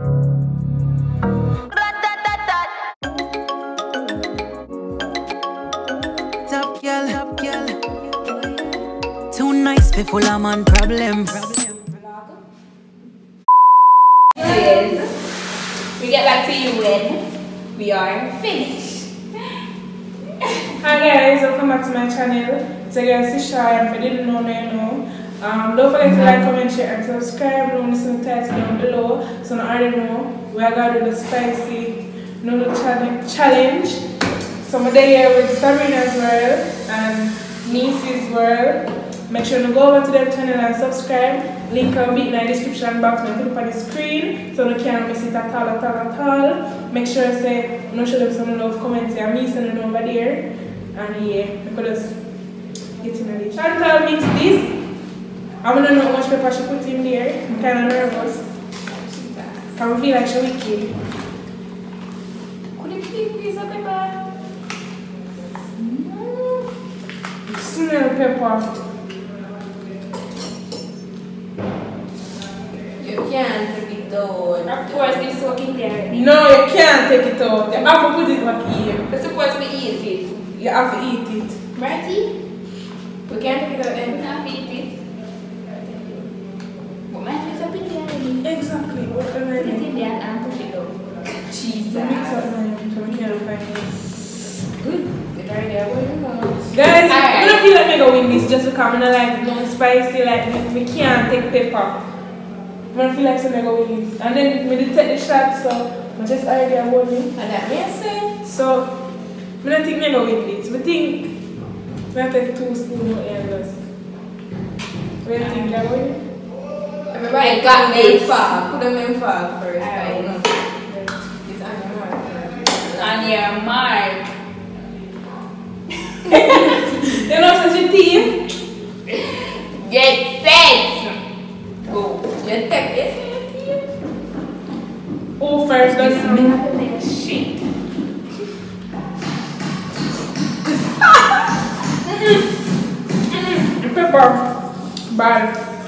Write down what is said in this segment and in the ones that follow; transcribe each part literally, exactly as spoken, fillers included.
Top girl, top girl. Too nice for full of man problem. We get back to you when we are finished. Hi guys, welcome back to my channel. It's again Sisha, if I didn't know, now you know. Um, don't forget to like, comment, share and subscribe. Don't listen to the title down below. So now I already know we are going to do the spicy noodle challenge. So I'm here with Sabrina's world and Neicy's world. Make sure to go over to their channel and subscribe. Link will be in the description box and put it on the screen so you can't miss it at all, at all, at all. Make sure to say, you know, show them some love, comments, and me sending it over there. And yeah, we could just get in the Chantal mix this. I want to know how much pepper she put in there. I'm kind of nervous. I feel like she's wicked. Could you please piece of pepper? Smell pepper. You can't take it out. Of course, it's soaking there. No, you can't take it out. You have to put it back here. We're supposed to eat it. You have to eat it. Righty? We can't take it out and we have to eat it. But my face up in there. Exactly. What the Put it in there and push it out. Jesus. Mix up now, so we can't find it. Good. Good idea. What do you know? Guys, I don't feel like me go win this just because I'm not like no spicy, like me, me can't take pepper. I don't feel like so I go win this. And then we did take the shot, so I just idea about me. And that makes sense. So I don't think I go win this. I think I take two spoons of air just. What do you think I win? Everybody got me far. Put them in far first. Alright. You know. It's on your mark. On your mark. You know such a team? Get set. Go. You take it. Who first does I'm something? gonna make a shake. Pepper. Bad.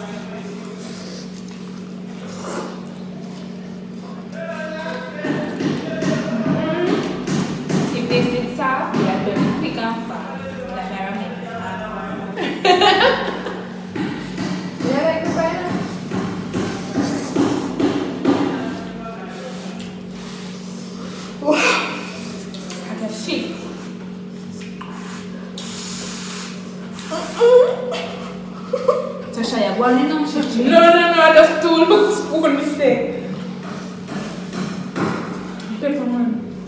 If this is soft, you have to be quick and fast. Like I remember. You like the fries? Wow. I can shit. Tasha, you're going to shit. No, no, no, I just told you spoon mistake. Pepper man.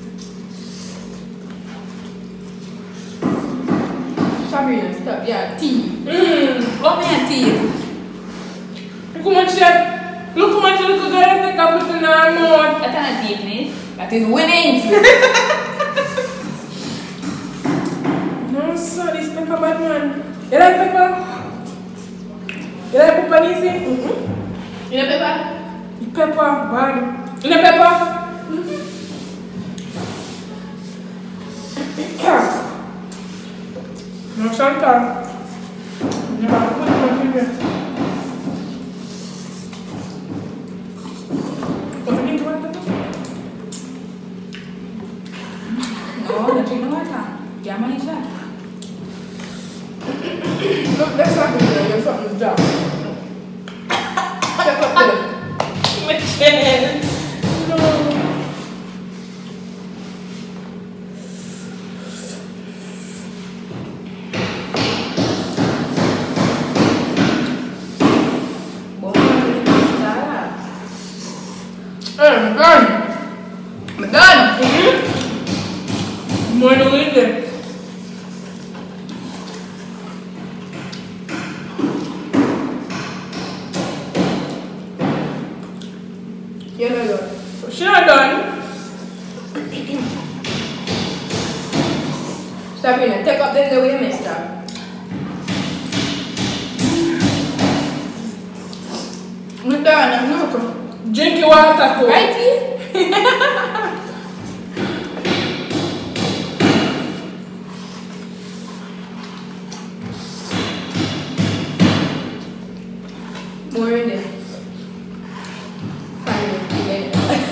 Sabrina, stop. Yeah, teeth. Mmm. Open your teeth. Look how much that. Look how much little girl take up with in her mouth. That's not deepness. That is winning. No, so this pepper bad man. You like pepper? You like pepper, Neicy? Mm-hmm. You know pepper? The pepper bad. You like pepper? Mm-hmm. No, Chantal. You have to put it on your What's it into water? No, don't drink no water. Yeah, man, it's that. Look, that's not good. There's something's down. Step up there. Michelle. No. I'm done. I'm done. Mm-hmm. More than we did. You're not done. So she's not done. Sabrina, take up the way you messed up. I'm done. I'm not. Drink your water too. Righty? More in there. Finally,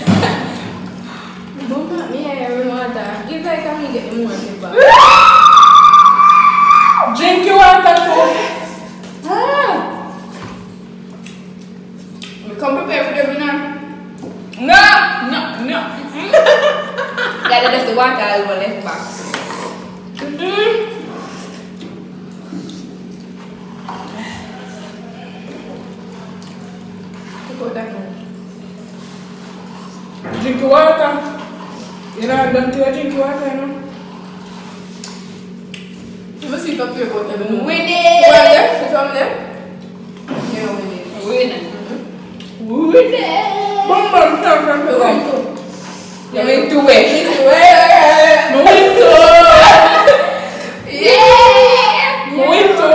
water I'll go left back. Mm-hmm. Put that one. Drink your water. You know, don't you drink your water, you know? You must see up your water. Win it! What there? What's wrong there? Yeah, win it. Win it. Win it! Bum bum, come from the Win one. You win two ways. No win two. Yeah! No win two.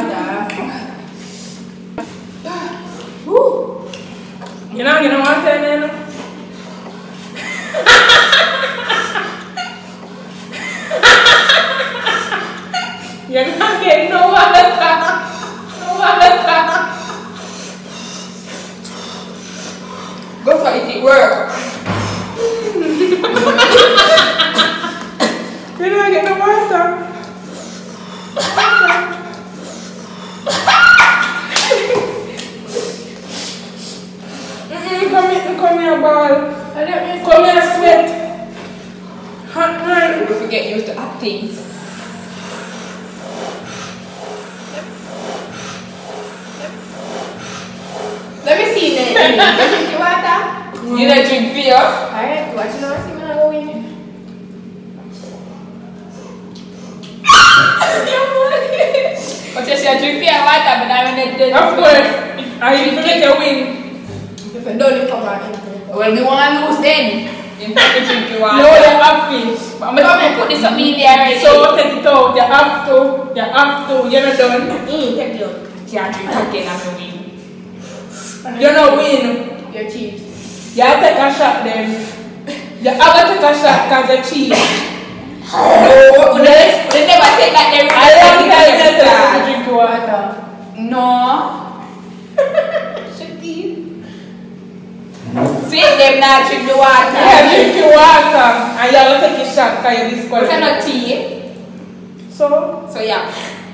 You know, you know what I'm saying? You're not getting no water. No water. Go for it, it work. You're not getting no water. Mm-mm, come here, come here, ball. Come here, sweat. Hot man. If you get used to hot things. Let me see then. You drink your water? Mm. You don't drink beer? Alright, watch you know, see me not go in. But you say drink beer water, but I'm in the Of course. I even make a win. If I don't come back in. Well, we want to lose then. You have to drink your water. No, you have fish. But I'm going to put this up in there already. So take it out. You have to. You have to. You're not done. Mm, take it out. You can't drink again, I'm going to win. You're not win. You're cheap. You have to take a shot then. You have to take a shot because you're cheap. No, they, they never said that they I don't think I tell you to drink water. No. See them not drink the water. Yeah, drink your water. And you have to take a shot because you're But disqualified. not tea. So? So yeah.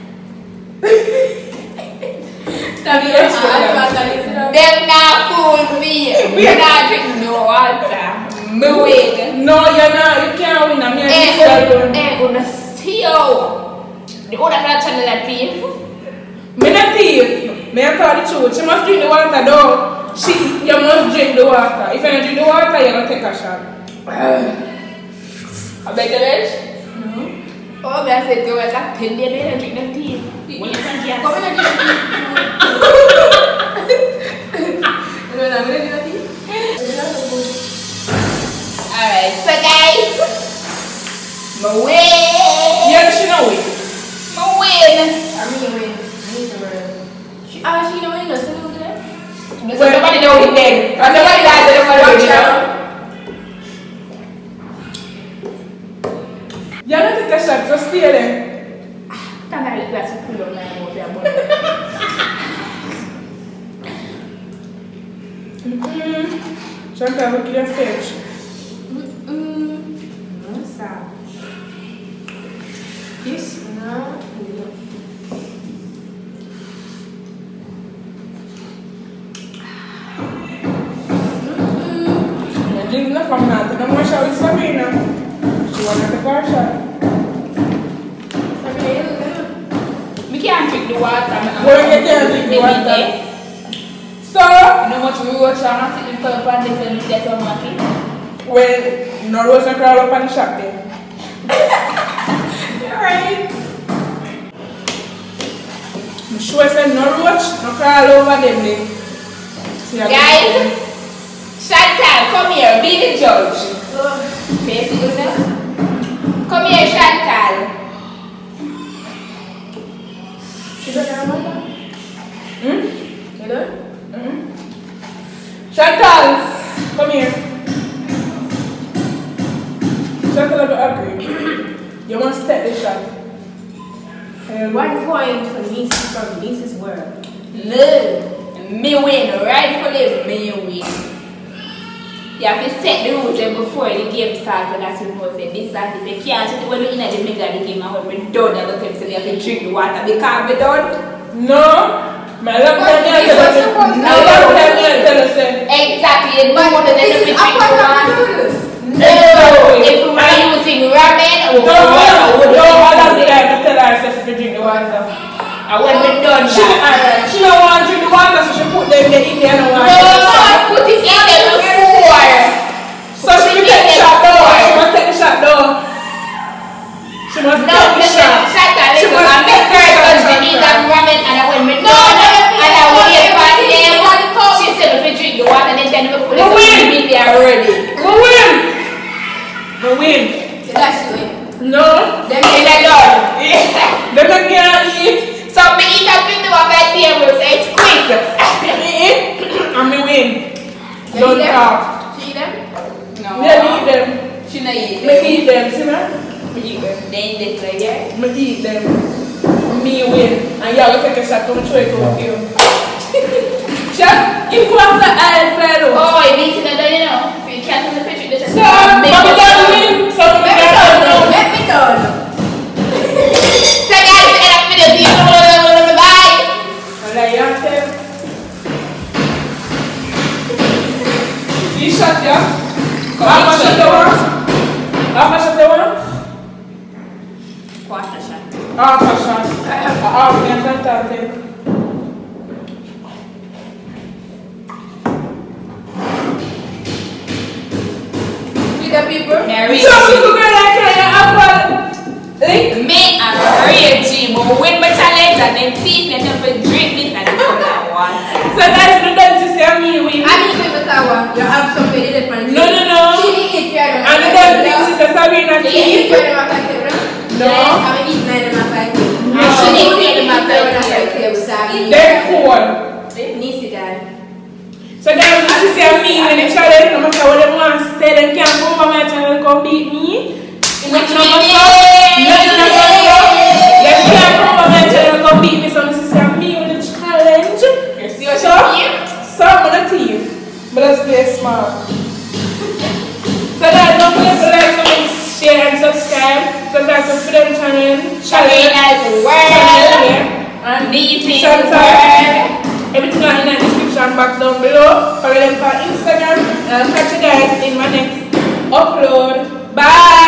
Stop the extra. Them not fool me. We not drink no water. Me win. No, you're not. You can't win. I'm here. Eh, gonna see you. The other that channel that thief. Me not thief. Me I tell the truth. She must drink the water though. She, you must drink the water. If you don't drink the water, you're gonna take a shot. I beg the rest? No. Oh, I said you were like ten days and drink the tea. When you can get. Come and drink the tea. You know what I'm gonna do the tea? Alright, so guys, my win. Yeah, she know it. My win. I mean win. She, ah, she know it. No, so no good. So nobody know it then. And nobody died. Nobody know it. You're not take a shot. Just stay there. Thank God, let's pull on my mouth. Mm-hmm. Chantal, look at your face. This? No. Yeah, drink enough from that. No more shot with Sabrina. She wanna take her shot. We can't drink the water. Where you can't drink the water? So? You know what we watch on and sit in the pan and that's what I'm watching? Well, no rose and crawl up on the shop there. Alright. I'm sure I said no roach, no crawl over them there. Guys, Chantal, come here, be the judge. Face it yourself. Come here, Chantal. You don't have water? Hmm? You don't? Mm-hmm. Chantal, come here. Chantal, I don't agree. You must take the shot. Um, One point for Neicy from Neicy's world. Love. Me win, rightfully me win. You have to set the rules before the game starts, and that's what we say. This and this. You can't just when you're in the middle of the game and when we're done, and look at them, you have to drink the water. They can't be done. No. My love time here tell us. My love time here tell us. Exactly. You know that they drink the water. No. If we were using No. Them in the done. They can't eat. So me eat up in the one by table, so it's quick. Eat. And me win. You Don't eat them? talk. She eat them? No. Me eat them. She not eat them. Me eat them, see me? Me eat them. They in this like yeah? Me eat them. Me win. And y'all will take a shot. Come throw it over you. Shot. You go after I fellow. Oh, it needs to know, you know. If you can't in the picture, just So, but we don't win. So, we let me don't know. win. Let me know. So guys, we end up with the video. Bye. Alright, you have to. You shot, yeah? How much shot you want? How much shot you want? Quarter shot. Half a shot. Half a Chantal take. With the people? Mary. So, people go like that, apple. Link? Me and Maria G, but win my challenge and then teeth and then we drink it and come like one. So guys, you don't see me win. I mean, with the tower, you have something different. No, no, no. She didn't eat your And the damn thing, sister Sabrina, She she didn't eat eat. your table. No. I mean, eat nine of my five. No. She didn't eat my table. They're cool. Neicy dad. So guys, you see me when the challenge, no matter what they want to say, they can't come over my channel and come beat me. Nothing of us up. Nothing of us up. They can't come over my channel and come beat me. So this is me with the challenge. So, so I'm gonna thief. But let's play smart. So guys, don't forget to like, comment, share and subscribe. Subscribe to the channel. Sabrina's world. And Neicy's Chantal. world. Everything are in the description box down below. Follow them on Instagram. And I'll catch you guys in my next upload. Bye.